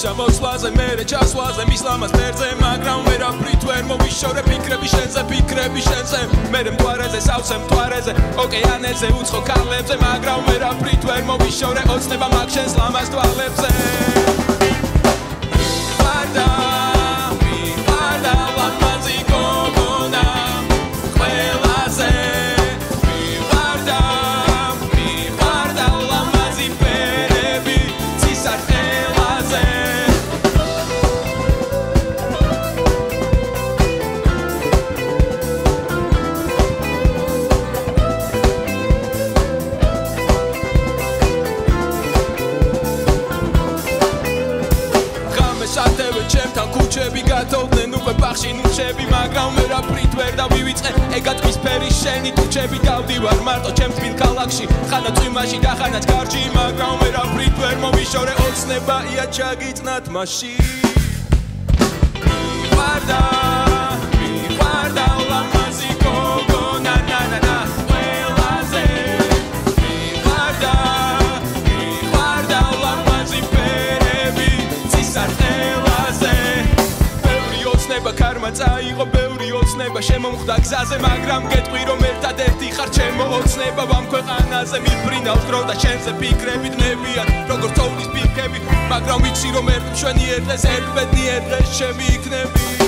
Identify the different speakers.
Speaker 1: მაშა მოსვლაზე მერე ჩასვლაზე მისლამას ფერზე მაგრამ ვერაფრით ვერ მოვიშორე ფიქრები შენზე მერე მთვარეზე სავსე მთვარეზე ოკეანეზე უცხო ქალებზე მაგრამ ვერაფრით ვერ მოვიშორე ოცნება მაგ შენს ლამაზ თვალებზე მიყვარდა ლამაზი გოგონა ყველაზე მიყვარდა ლამაზი ფერები ცისარტყელაზე სათევე ჩემთან ქუჩები გათოვდნენ უკვე ბახში ნუჩები მაგრამ ვერაფრით ვერ დავივიწყე ეგატყვის ფერი შენი თუჩები დავდივარ მარტო ჩემს თბილ ქალაქში ხანა წვიმაში და ხანაც გარჯი მაგრამ ვერაფრით ვერ მოვიშორე ოცნებაა ჩაგიწნათ მასში მიყვარდა ლამაზი გოგონა ნანა ყველაზე მიყვარდა ლამაზი ფერები ცისარტყელაზე კარმა წაიღო ბევრი ოცნება შემომხვდა გზაზე მაგრამ გეტყვი რომ ერთადერთი ხარ ჩემო ოცნება ვამ ქვეყანაზე მიფრინავს დრო და შენზე ფიქრები დნებიან როგორც თოვლის ფიქრები მაგრამ ვიცი რომ ერთ მშვენი ერთ დღეს ერთ ბედნიერ დღეს შემი იქნები